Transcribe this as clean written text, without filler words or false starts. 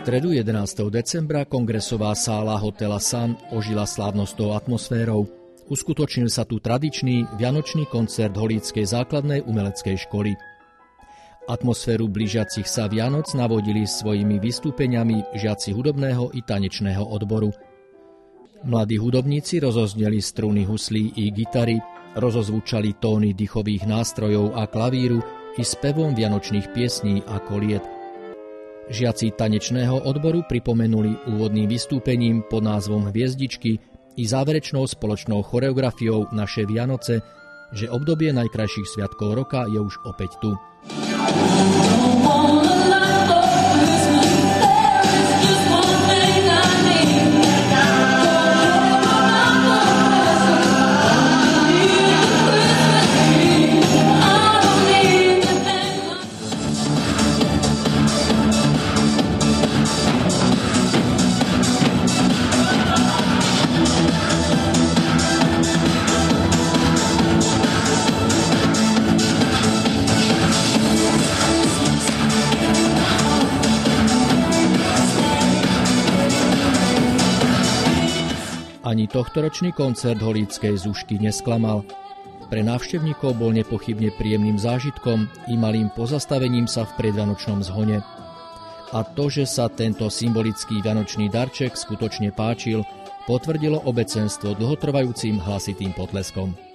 stredu 11. decembra kongresová sála hotela Sun ožila slávnostnou atmosférou. Uskutočnil sa tu tradičný vianočný koncert Holíckej základnej umeleckej školy. Atmosféru blížiacich sa Vianoc navodili svojimi vystúpeniami žiaci hudobného i tanečného odboru. Mladí hudobníci rozozneli struny huslí i gitary, rozozvučali tóny dychových nástrojov a klavíru i spevom vianočných piesní a kolied. Žiaci tanečného odboru pripomenuli úvodným vystúpením pod názvom Hviezdičky i záverečnou spoločnou choreografiou Naše Vianoce, že obdobie najkrajších sviatkov roka je už opäť tu. Ani tohtoročný koncert Holíckej Zušky nesklamal. Pre návštevníkov bol nepochybne príjemným zážitkom i malým pozastavením sa v predvianočnom zhone. A to, že sa tento symbolický vianočný darček skutočne páčil, potvrdilo obecenstvo dlhotrvajúcim hlasitým potleskom.